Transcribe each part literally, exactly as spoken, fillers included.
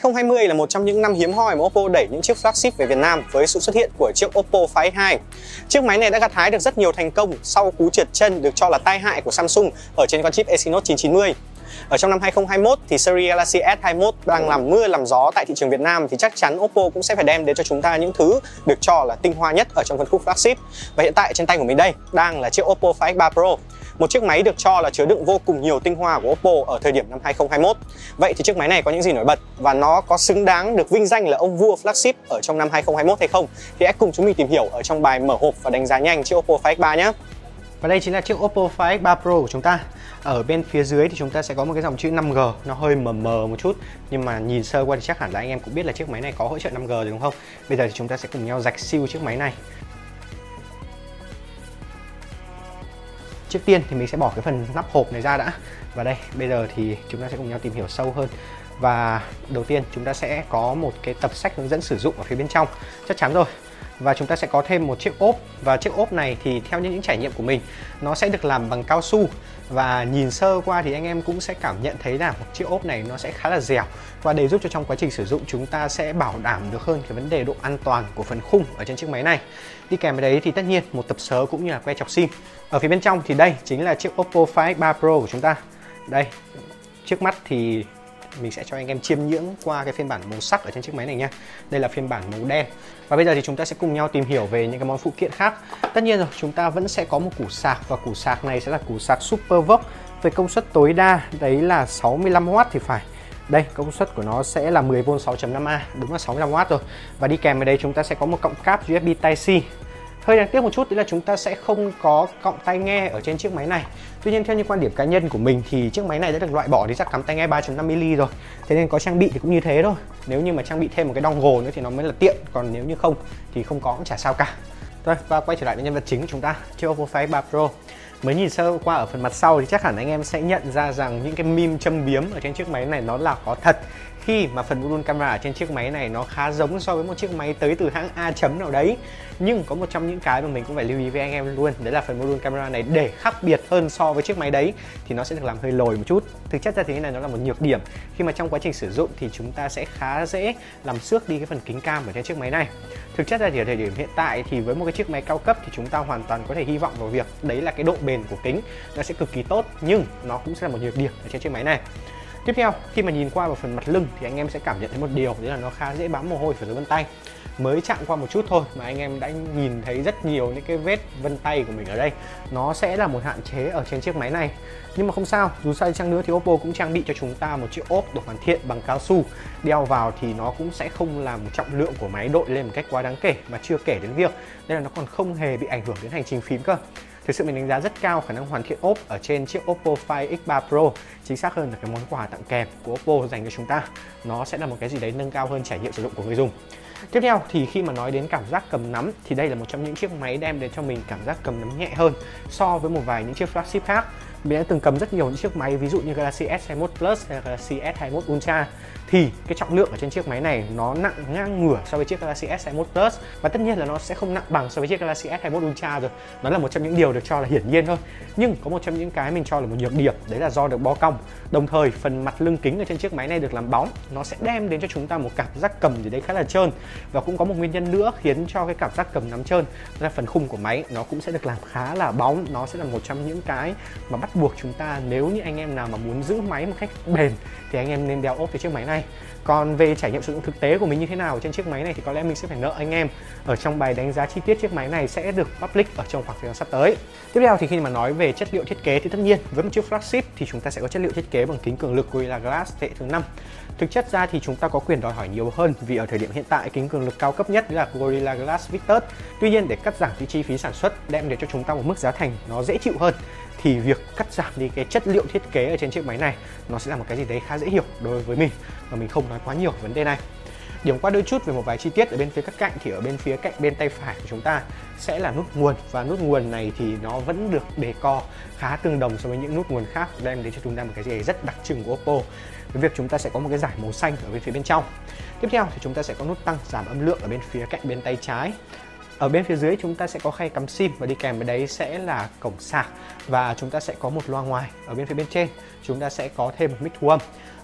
không hai không là một trong những năm hiếm hoi mà Oppo đẩy những chiếc flagship về Việt Nam với sự xuất hiện của chiếc Oppo Find ích hai. Chiếc máy này đã gặt hái được rất nhiều thành công sau cú trượt chân được cho là tai hại của Samsung ở trên con chip Exynos chín chín mươi. Ở trong năm hai không hai mốt thì series Galaxy S hai mươi mốt đang làm mưa làm gió tại thị trường Việt Nam thì chắc chắn Oppo cũng sẽ phải đem đến cho chúng ta những thứ được cho là tinh hoa nhất ở trong phân khúc flagship. Và hiện tại trên tay của mình đây đang là chiếc Oppo Find ích ba Pro, một chiếc máy được cho là chứa đựng vô cùng nhiều tinh hoa của Oppo ở thời điểm năm hai không hai mốt. Vậy thì chiếc máy này có những gì nổi bật và nó có xứng đáng được vinh danh là ông vua flagship ở trong năm hai không hai mốt hay không? Thì hãy cùng chúng mình tìm hiểu ở trong bài mở hộp và đánh giá nhanh chiếc Oppo Find ích ba nhé. Và đây chính là chiếc Oppo Find ích ba Pro của chúng ta. Ở bên phía dưới thì chúng ta sẽ có một cái dòng chữ năm G, nó hơi mờ mờ một chút, nhưng mà nhìn sơ qua thì chắc hẳn là anh em cũng biết là chiếc máy này có hỗ trợ năm G rồi đúng không? Bây giờ thì chúng ta sẽ cùng nhau rạch siêu chiếc máy này. Trước tiên thì mình sẽ bỏ cái phần nắp hộp này ra đã. Và đây, bây giờ thì chúng ta sẽ cùng nhau tìm hiểu sâu hơn. Và đầu tiên chúng ta sẽ có một cái tập sách hướng dẫn sử dụng ở phía bên trong, chắc chắn rồi. Và chúng ta sẽ có thêm một chiếc ốp. Và chiếc ốp này thì theo những, những trải nghiệm của mình, nó sẽ được làm bằng cao su. Và nhìn sơ qua thì anh em cũng sẽ cảm nhận thấy là một chiếc ốp này nó sẽ khá là dẻo. Và để giúp cho trong quá trình sử dụng chúng ta sẽ bảo đảm được hơn cái vấn đề độ an toàn của phần khung ở trên chiếc máy này. Đi kèm với đấy thì tất nhiên một tập sớ cũng như là que chọc sim. Ở phía bên trong thì đây chính là chiếc Oppo Find ích ba Pro của chúng ta. Đây, trước mắt thì mình sẽ cho anh em chiêm ngưỡng qua cái phiên bản màu sắc ở trên chiếc máy này nha. Đây là phiên bản màu đen. Và bây giờ thì chúng ta sẽ cùng nhau tìm hiểu về những cái món phụ kiện khác. Tất nhiên rồi, chúng ta vẫn sẽ có một củ sạc và củ sạc này sẽ là củ sạc SuperVOOC với công suất tối đa đấy là sáu mươi lăm oát thì phải. Đây, công suất của nó sẽ là mười vôn sáu chấm năm A, đúng là sáu mươi lăm oát rồi. Và đi kèm với đây chúng ta sẽ có một cọng cáp u ét bê Type-C. Hơi đáng tiếc một chút đấy là chúng ta sẽ không có cọng tai nghe ở trên chiếc máy này. Tuy nhiên theo như quan điểm cá nhân của mình thì chiếc máy này đã được loại bỏ đi rắc cắm tai nghe ba chấm năm mi-li-mét rồi. Thế nên có trang bị thì cũng như thế thôi. Nếu như mà trang bị thêm một cái dongle nữa thì nó mới là tiện, còn nếu như không thì không có cũng chả sao cả. Rồi, và quay trở lại với nhân vật chính của chúng ta, chiếc Oppo Find ích ba Pro. Mới nhìn sơ qua ở phần mặt sau thì chắc hẳn anh em sẽ nhận ra rằng những cái meme châm biếm ở trên chiếc máy này nó là có thật. Khi mà phần module camera ở trên chiếc máy này nó khá giống so với một chiếc máy tới từ hãng A chấm nào đấy. Nhưng có một trong những cái mà mình cũng phải lưu ý với anh em luôn, đấy là phần module camera này để khác biệt hơn so với chiếc máy đấy thì nó sẽ được làm hơi lồi một chút. Thực chất ra thì cái này nó là một nhược điểm. Khi mà trong quá trình sử dụng thì chúng ta sẽ khá dễ làm xước đi cái phần kính cam ở trên chiếc máy này. Thực chất ra thì ở thời điểm hiện tại thì với một cái chiếc máy cao cấp thì chúng ta hoàn toàn có thể hy vọng vào việc đấy là cái độ bền của kính nó sẽ cực kỳ tốt, nhưng nó cũng sẽ là một nhược điểm ở trên chiếc máy này. Tiếp theo, khi mà nhìn qua vào phần mặt lưng thì anh em sẽ cảm nhận thấy một điều, đấy là nó khá dễ bám mồ hôi ở dưới vân tay. Mới chạm qua một chút thôi mà anh em đã nhìn thấy rất nhiều những cái vết vân tay của mình ở đây. Nó sẽ là một hạn chế ở trên chiếc máy này. Nhưng mà không sao, dù sao chăng nữa thì Oppo cũng trang bị cho chúng ta một chiếc ốp được hoàn thiện bằng cao su. Đeo vào thì nó cũng sẽ không làm trọng lượng của máy đội lên một cách quá đáng kể, mà chưa kể đến việc đây là nó còn không hề bị ảnh hưởng đến hành trình phím cơ. Thực sự mình đánh giá rất cao khả năng hoàn thiện ốp ở trên chiếc Oppo Find ích ba Pro. Chính xác hơn là cái món quà tặng kèm của Oppo dành cho chúng ta, nó sẽ là một cái gì đấy nâng cao hơn trải nghiệm sử dụng của người dùng. Tiếp theo thì khi mà nói đến cảm giác cầm nắm thì đây là một trong những chiếc máy đem đến cho mình cảm giác cầm nắm nhẹ hơn so với một vài những chiếc flagship khác. Mình đã từng cầm rất nhiều những chiếc máy ví dụ như Galaxy S hai mươi mốt Plus hay Galaxy S hai mươi mốt Ultra thì cái trọng lượng ở trên chiếc máy này nó nặng ngang ngửa so với chiếc Galaxy S hai mươi mốt Plus, và tất nhiên là nó sẽ không nặng bằng so với chiếc Galaxy S hai mươi mốt Ultra rồi. Nó là một trong những điều được cho là hiển nhiên thôi. Nhưng có một trong những cái mình cho là một nhược điểm, đấy là do được bo cong. Đồng thời phần mặt lưng kính ở trên chiếc máy này được làm bóng, nó sẽ đem đến cho chúng ta một cảm giác cầm gì đấy khá là trơn. Và cũng có một nguyên nhân nữa khiến cho cái cảm giác cầm nắm trơn, đó là phần khung của máy nó cũng sẽ được làm khá là bóng. Nó sẽ là một trong những cái mà bắt buộc chúng ta, nếu như anh em nào mà muốn giữ máy một cách bền thì anh em nên đeo ốp với chiếc máy này. Còn về trải nghiệm sử dụng thực tế của mình như thế nào trên chiếc máy này thì có lẽ mình sẽ phải nợ anh em ở trong bài đánh giá chi tiết chiếc máy này sẽ được public ở trong khoảng thời gian sắp tới. Tiếp theo thì khi mà nói về chất liệu thiết kế thì tất nhiên với một chiếc flagship thì chúng ta sẽ có chất liệu thiết kế bằng kính cường lực Gorilla Glass thế hệ thứ năm. Thực chất ra thì chúng ta có quyền đòi hỏi nhiều hơn vì ở thời điểm hiện tại kính cường lực cao cấp nhất là Gorilla Glass Victus. Tuy nhiên để cắt giảm cái chi phí sản xuất, đem đến cho chúng ta một mức giá thành nó dễ chịu hơn thì việc cắt giảm đi cái chất liệu thiết kế ở trên chiếc máy này nó sẽ là một cái gì đấy khá dễ hiểu đối với mình, và mình không nói quá nhiều về vấn đề này. Điểm qua đôi chút về một vài chi tiết ở bên phía các cạnh thì ở bên phía cạnh bên tay phải của chúng ta sẽ là nút nguồn, và nút nguồn này thì nó vẫn được decor khá tương đồng so với những nút nguồn khác, đem đến cho chúng ta một cái gì rất đặc trưng của Oppo. Với việc chúng ta sẽ có một cái dải màu xanh ở bên phía bên trong. Tiếp theo thì chúng ta sẽ có nút tăng giảm âm lượng ở bên phía cạnh bên tay trái. Ở bên phía dưới chúng ta sẽ có khay cắm sim và đi kèm với đấy sẽ là cổng sạc, và chúng ta sẽ có một loa ngoài. Ở bên phía bên trên chúng ta sẽ có thêm một mic thu âm.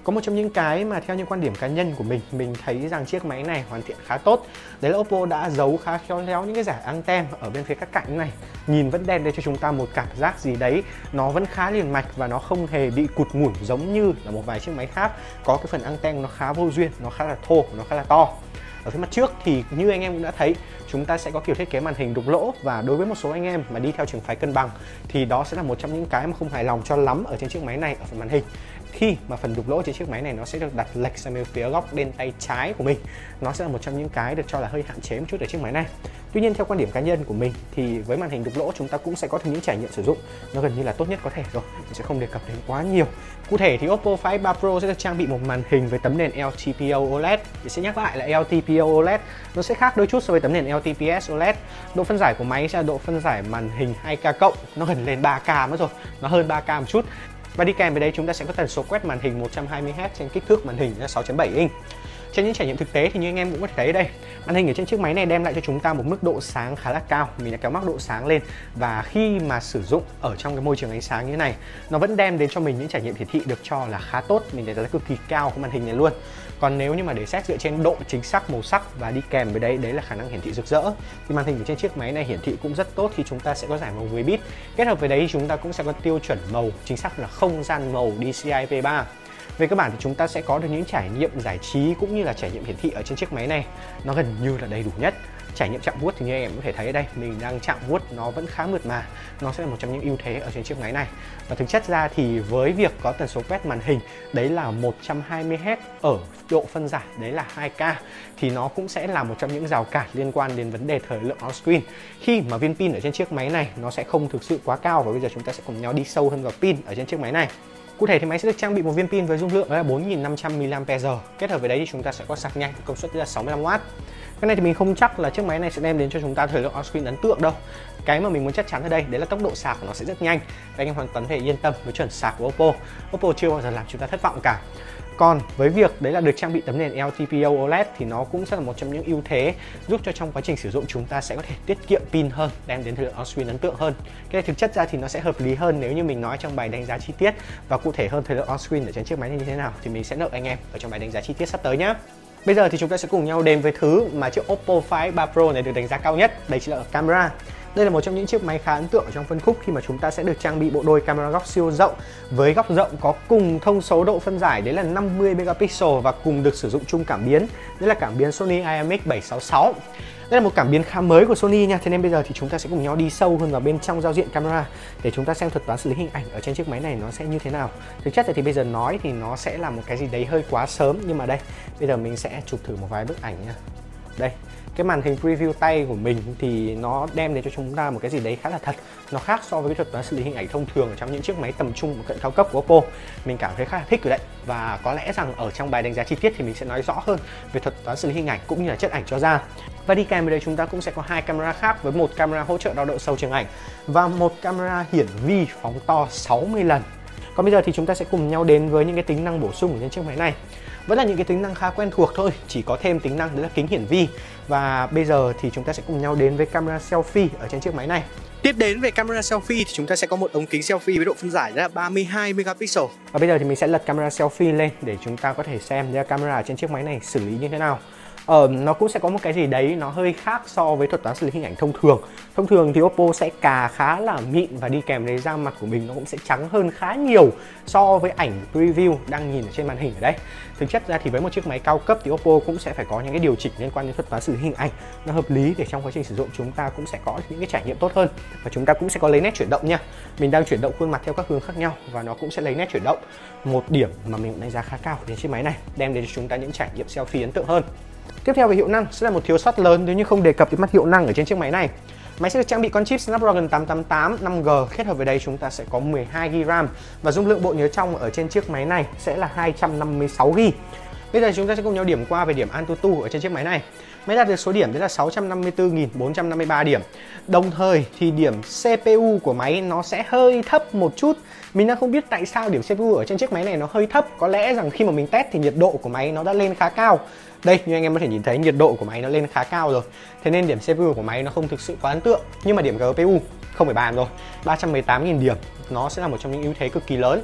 Có một trong những cái mà theo như quan điểm cá nhân của mình, mình thấy rằng chiếc máy này hoàn thiện khá tốt. Đấy là Oppo đã giấu khá khéo léo những cái giải anten ở bên phía các cạnh này. Nhìn vẫn đem đến cho chúng ta một cảm giác gì đấy nó vẫn khá liền mạch và nó không hề bị cụt ngủn giống như là một vài chiếc máy khác có cái phần anten nó khá vô duyên, nó khá là thô, nó khá là to. Ở phía mặt trước thì như anh em cũng đã thấy, chúng ta sẽ có kiểu thiết kế màn hình đục lỗ, và đối với một số anh em mà đi theo trường phái cân bằng thì đó sẽ là một trong những cái mà không hài lòng cho lắm ở trên chiếc máy này ở phần màn hình. Khi mà phần đục lỗ trên chiếc máy này nó sẽ được đặt lệch sang bên phía góc bên tay trái của mình, nó sẽ là một trong những cái được cho là hơi hạn chế một chút ở chiếc máy này. Tuy nhiên theo quan điểm cá nhân của mình thì với màn hình đục lỗ chúng ta cũng sẽ có được những trải nghiệm sử dụng nó gần như là tốt nhất có thể rồi, mình sẽ không đề cập đến quá nhiều. Cụ thể thì Oppo Find X ba Pro sẽ được trang bị một màn hình với tấm nền L T P O O L E D. Mình sẽ nhắc lại là L T P O O L E D nó sẽ khác đôi chút so với tấm nền L T P S O L E D. Độ phân giải của máy sẽ là độ phân giải màn hình hai K cộng, nó gần lên ba K mất rồi, nó hơn ba K một chút. Và đi kèm với đấy chúng ta sẽ có tần số quét màn hình một trăm hai mươi héc trên kích thước màn hình là sáu chấm bảy inch. Trên những trải nghiệm thực tế thì như anh em cũng có thể thấy đây, màn hình ở trên chiếc máy này đem lại cho chúng ta một mức độ sáng khá là cao. Mình đã kéo mắc độ sáng lên và khi mà sử dụng ở trong cái môi trường ánh sáng như thế này, nó vẫn đem đến cho mình những trải nghiệm hiển thị được cho là khá tốt. Mình thấy là cực kỳ cao của màn hình này luôn. Còn nếu như mà để xét dựa trên độ chính xác màu sắc và đi kèm với đấy đấy là khả năng hiển thị rực rỡ thì màn hình ở trên chiếc máy này hiển thị cũng rất tốt khi chúng ta sẽ có giải màu với bit. Kết hợp với đấy chúng ta cũng sẽ có tiêu chuẩn màu chính xác là không gian màu D C I P ba. Về cơ bản thì chúng ta sẽ có được những trải nghiệm giải trí cũng như là trải nghiệm hiển thị ở trên chiếc máy này nó gần như là đầy đủ nhất. Trải nghiệm chạm vuốt thì như anh em có thể thấy ở đây, mình đang chạm vuốt nó vẫn khá mượt mà, nó sẽ là một trong những ưu thế ở trên chiếc máy này. Và thực chất ra thì với việc có tần số quét màn hình đấy là một trăm hai mươi héc ở độ phân giải đấy là hai K thì nó cũng sẽ là một trong những rào cản liên quan đến vấn đề thời lượng on-screen, khi mà viên pin ở trên chiếc máy này nó sẽ không thực sự quá cao. Và bây giờ chúng ta sẽ cùng nhau đi sâu hơn vào pin ở trên chiếc máy này. Cụ thể thì máy sẽ được trang bị một viên pin với dung lượng là bốn nghìn năm trăm mi li am pe giờ. Kết hợp với đấy thì chúng ta sẽ có sạc nhanh công suất là sáu mươi lăm oát. Cái này thì mình không chắc là chiếc máy này sẽ đem đến cho chúng ta thời lượng on-screen ấn tượng đâu. Cái mà mình muốn chắc chắn ở đây đấy là tốc độ sạc của nó sẽ rất nhanh. Và anh em hoàn toàn có thể yên tâm với chuẩn sạc của Oppo. Oppo chưa bao giờ làm chúng ta thất vọng cả. Còn với việc đấy là được trang bị tấm nền L T P O O L E D thì nó cũng sẽ là một trong những ưu thế giúp cho trong quá trình sử dụng chúng ta sẽ có thể tiết kiệm pin hơn, đem đến thời lượng on-screen ấn tượng hơn. Cái này thực chất ra thì nó sẽ hợp lý hơn nếu như mình nói trong bài đánh giá chi tiết và cụ thể hơn thời lượng on-screen ở trên chiếc máy này như thế nào thì mình sẽ nợ anh em ở trong bài đánh giá chi tiết sắp tới nhé. Bây giờ thì chúng ta sẽ cùng nhau đến với thứ mà chiếc Oppo Find X ba Pro này được đánh giá cao nhất, đây chính là camera. Đây là một trong những chiếc máy khá ấn tượng ở trong phân khúc khi mà chúng ta sẽ được trang bị bộ đôi camera góc siêu rộng với góc rộng có cùng thông số độ phân giải đấy là năm mươi megapixel và cùng được sử dụng chung cảm biến, đấy là cảm biến Sony I M X bảy sáu sáu. Đây là một cảm biến khá mới của Sony nha. Thế nên bây giờ thì chúng ta sẽ cùng nhau đi sâu hơn vào bên trong giao diện camera để chúng ta xem thuật toán xử lý hình ảnh ở trên chiếc máy này nó sẽ như thế nào. Thực chất thì bây giờ nói thì nó sẽ là một cái gì đấy hơi quá sớm, nhưng mà đây bây giờ mình sẽ chụp thử một vài bức ảnh nha. Đây, cái màn hình preview tay của mình thì nó đem đến cho chúng ta một cái gì đấy khá là thật. Nó khác so với cái thuật toán xử lý hình ảnh thông thường ở trong những chiếc máy tầm trung và cận cao cấp của Oppo. Mình cảm thấy khá là thích rồi đấy. Và có lẽ rằng ở trong bài đánh giá chi tiết thì mình sẽ nói rõ hơn về thuật toán xử lý hình ảnh cũng như là chất ảnh cho ra. Và đi kèm với đây chúng ta cũng sẽ có hai camera khác, với một camera hỗ trợ đo độ sâu trường ảnh và một camera hiển vi phóng to sáu mươi lần. Còn bây giờ thì chúng ta sẽ cùng nhau đến với những cái tính năng bổ sung ở trên chiếc máy này. Vẫn là những cái tính năng khá quen thuộc thôi, chỉ có thêm tính năng đấy là kính hiển vi. Và bây giờ thì chúng ta sẽ cùng nhau đến với camera selfie ở trên chiếc máy này. Tiếp đến về camera selfie thì chúng ta sẽ có một ống kính selfie với độ phân giải là ba mươi hai megapixel. Và bây giờ thì mình sẽ lật camera selfie lên để chúng ta có thể xem ra camera ở trên chiếc máy này xử lý như thế nào. Ờ, nó cũng sẽ có một cái gì đấy nó hơi khác so với thuật toán xử lý hình ảnh thông thường. Thông thường thì Oppo sẽ cà khá là mịn và đi kèm với da mặt của mình nó cũng sẽ trắng hơn khá nhiều so với ảnh preview đang nhìn ở trên màn hình ở đây. Thực chất ra thì với một chiếc máy cao cấp thì Oppo cũng sẽ phải có những cái điều chỉnh liên quan đến thuật toán xử lý hình ảnh nó hợp lý để trong quá trình sử dụng chúng ta cũng sẽ có những cái trải nghiệm tốt hơn. Và chúng ta cũng sẽ có lấy nét chuyển động nha. Mình đang chuyển động khuôn mặt theo các hướng khác nhau và nó cũng sẽ lấy nét chuyển động. Một điểm mà mình đánh giá khá cao đến chiếc máy này, đem đến cho chúng ta những trải nghiệm selfie ấn tượng hơn. Tiếp theo về hiệu năng sẽ là một thiếu sót lớn nếu như không đề cập đến mặt hiệu năng ở trên chiếc máy này. Máy sẽ được trang bị con chip Snapdragon tám tám tám năm G, kết hợp với đây chúng ta sẽ có mười hai gi ga bai RAM và dung lượng bộ nhớ trong ở trên chiếc máy này sẽ là hai trăm năm mươi sáu gi ga bai. Bây giờ chúng ta sẽ cùng nhau điểm qua về điểm AnTuTu ở trên chiếc máy này. Máy đạt được số điểm đấy là sáu trăm năm mươi tư nghìn bốn trăm năm mươi ba điểm. Đồng thời thì điểm xê pê u của máy nó sẽ hơi thấp một chút. Mình đang không biết tại sao điểm xê pê u ở trên chiếc máy này nó hơi thấp. Có lẽ rằng khi mà mình test thì nhiệt độ của máy nó đã lên khá cao. Đây, như anh em có thể nhìn thấy nhiệt độ của máy nó lên khá cao rồi. Thế nên điểm xê pê u của máy nó không thực sự quá ấn tượng. Nhưng mà điểm giê pê u không phải bàn rồi, ba trăm mười tám nghìn điểm. Nó sẽ là một trong những ưu thế cực kỳ lớn.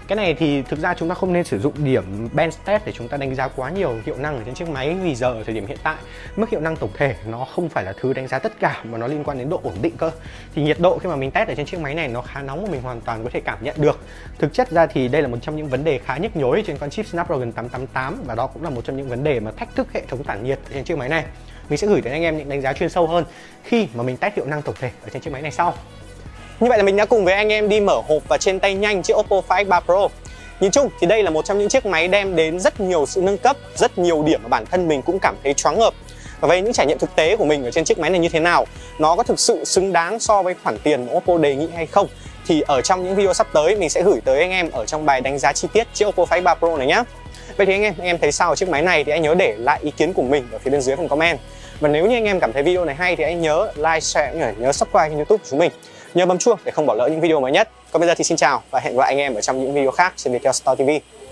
Cái này thì thực ra chúng ta không nên sử dụng điểm bench test để chúng ta đánh giá quá nhiều hiệu năng ở trên chiếc máy, vì giờ ở thời điểm hiện tại mức hiệu năng tổng thể nó không phải là thứ đánh giá tất cả mà nó liên quan đến độ ổn định cơ. Thì nhiệt độ khi mà mình test ở trên chiếc máy này nó khá nóng và mình hoàn toàn có thể cảm nhận được. Thực chất ra thì đây là một trong những vấn đề khá nhức nhối trên con chip Snapdragon tám tám tám, và đó cũng là một trong những vấn đề mà thách thức hệ thống tản nhiệt trên chiếc máy này. Mình sẽ gửi tới anh em những đánh giá chuyên sâu hơn khi mà mình test hiệu năng tổng thể ở trên chiếc máy này sau. Như vậy là mình đã cùng với anh em đi mở hộp và trên tay nhanh chiếc Oppo Find X ba Pro. Nhìn chung thì đây là một trong những chiếc máy đem đến rất nhiều sự nâng cấp, rất nhiều điểm mà bản thân mình cũng cảm thấy choáng ngợp. Và về những trải nghiệm thực tế của mình ở trên chiếc máy này như thế nào, nó có thực sự xứng đáng so với khoản tiền mà Oppo đề nghị hay không, thì ở trong những video sắp tới mình sẽ gửi tới anh em ở trong bài đánh giá chi tiết chiếc Oppo Find X ba Pro này nhé. Vậy thì anh em, anh em thấy sao ở chiếc máy này thì hãy nhớ để lại ý kiến của mình ở phía bên dưới phần comment. Và nếu như anh em cảm thấy video này hay thì hãy nhớ like, share cũng như nhớ subscribe kênh YouTube của chúng mình. Nhớ bấm chuông để không bỏ lỡ những video mới nhất. Còn bây giờ thì xin chào và hẹn gặp lại anh em ở trong những video khác trên Viettel Store ti vi.